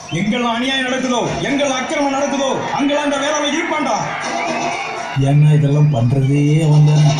எங்கெல்லாம் அநியாயம் நடக்குதோ, எங்கெல்லாம் அக்கிரமம் நடக்குதோ அங்கெல்லாம் அந்த வேளாள இருப்பான்டா. ஏன்னா இதெல்லாம் பண்றதே அவன் தானே.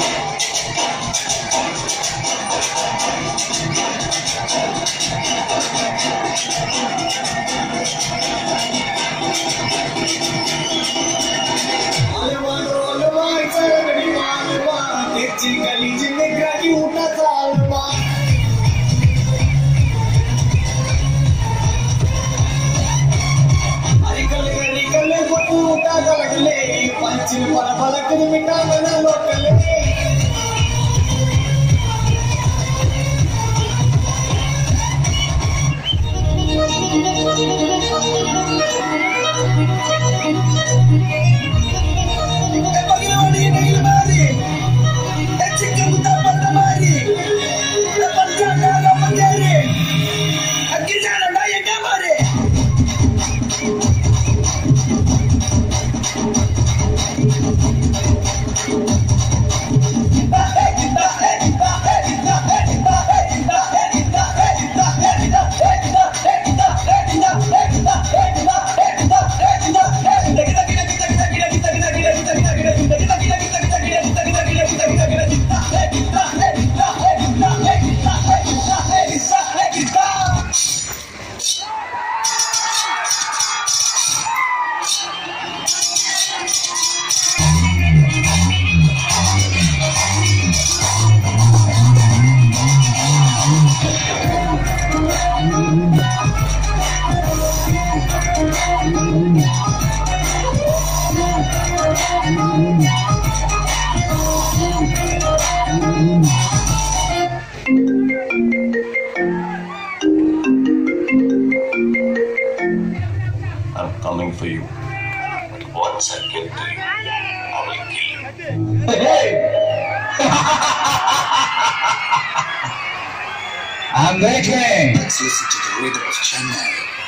I'm coming for you. Once I get to you, I will kill you. Hey! I'm waiting. Let's listen to the rhythm of Chennai.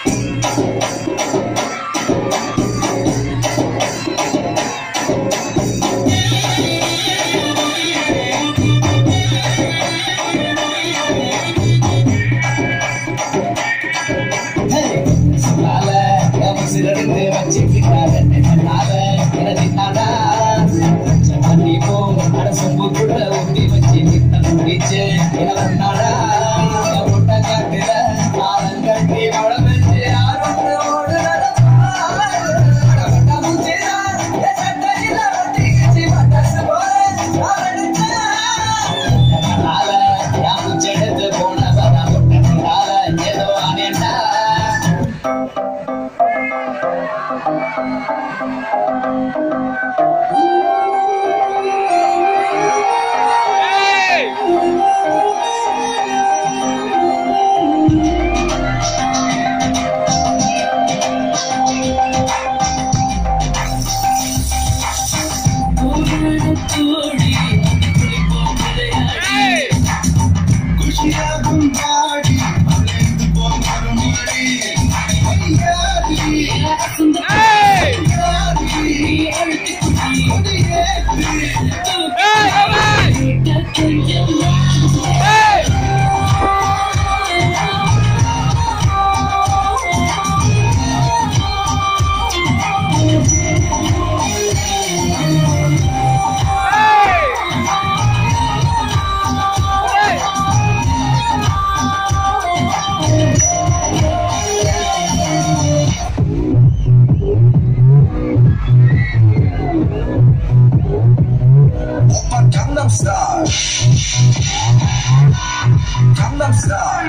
Gangnam Style.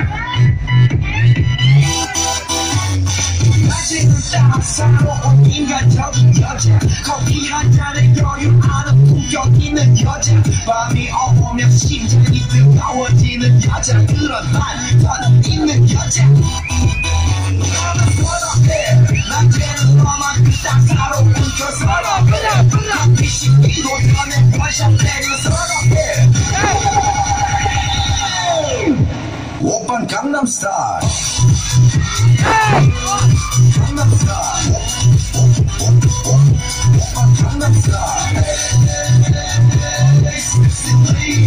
사로운 인간적인 여자 커피 한 잔에 여유 아는 품격 있는 여자 밤이 오면 심장이 뜨거워지는 여자 그런 말던 있는 여자 너는 서럽해 낮에는 너만 그닥 사로운 저 서럽해 커피 시키고 전에 원샷 내려 서럽해 오빤 강남 스타일 Gangnam Style. Gangnam Style. Sexy lady.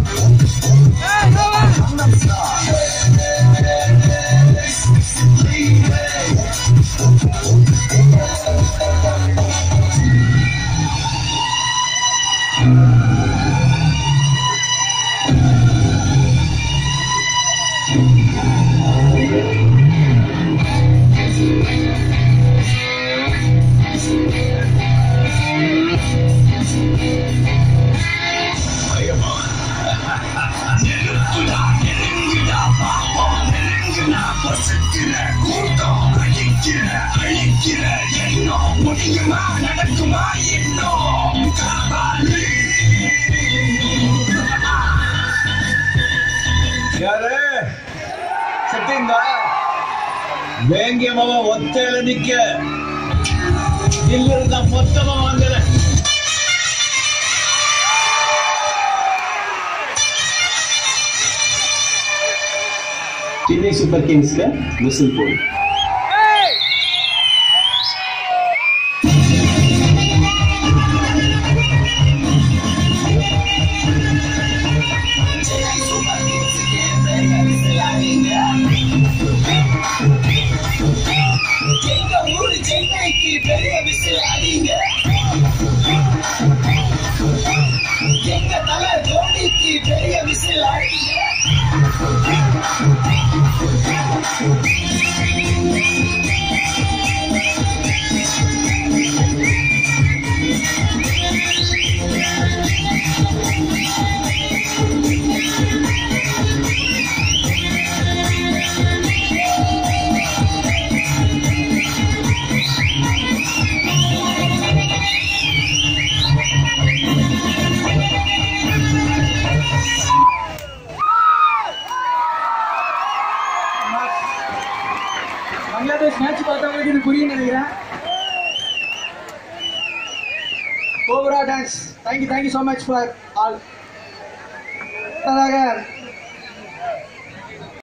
Gangnam Style. Sexy lady. முடியுமா நடக்குமா இன்னும் காபாலி யாரு செட்டிந்தா வேங்கியமாவ ஒத்தையில நிக்க இல்ல மொத்தமா வாங்கல Chennai super கிங்ஸ்ல whistle போடு. சென்னைக்கு பெரிய விசில் அடிங்க எங்க தலை தோனிக்கு பெரிய விசில் அடிங்க பங்களாதேஷ் மேட்ச் பார்த்தவங்களுக்கு இது புரியும் நினைக்கிறேன். Cobra dance. Thank you so much for all.